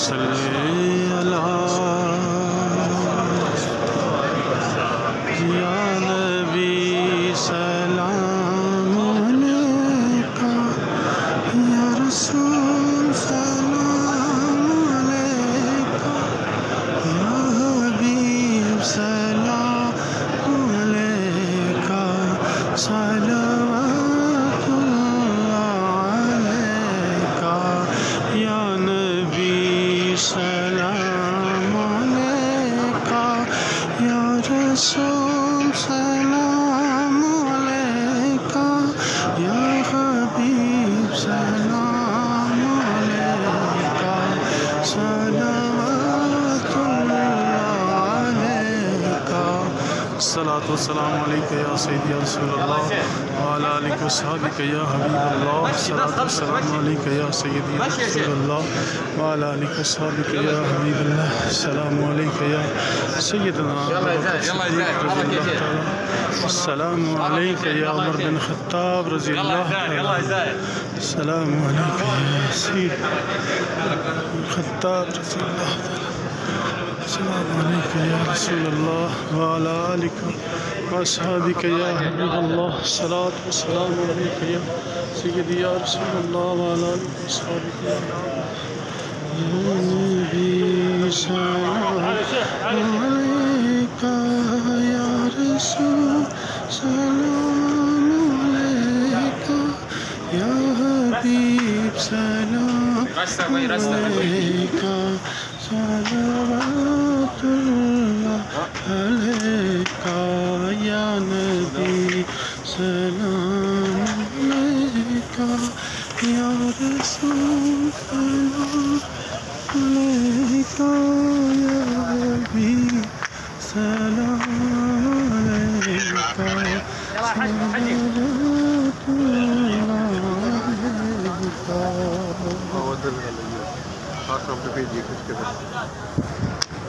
صلی یا نبی سلام علیکہ یا رسول سلام علیکہ یا حبیب سلام علیکہ صلوات اللہ علیکہ یا نبی سلام علیکہ یا رسول سلام علیکہ یا حبیب سلام علیکہ صلوات اللہ علیکہ الصلاۃ والسلام علیکہ یا سیدی یا رسول اللہ وعلی آلہ وصحبہ یا حبیب اللہ الصلاۃ والسلام علیکہ یا سیدی یا رسول اللہ وعلی آلہ وصحبہ یا حبیب اللہ السلام علیکہ یا سیدنا السلام علیکہ یا عمر بن خطاب رضی اللہ عنہ السلام علیکہ یا سید خطاب رضی اللہ عنہ السلام علیکہ یا رسول اللہ وعلی آلہ وصحبہ یا حبیب اللہ الصلاۃ والسلام علیکہ یا سیدی یا رسول اللہ وعلی آلہ وصحبہ یا نبی سلام علیکہ یا رسول سلام علیکہ یا حبیب سلام علیکہ صلوات اللہ علیکہ یا نبی سلام علیکہ یا رسول سلام علیکہ یا حبیب سلام علیکہ صلوات اللہ علیکہ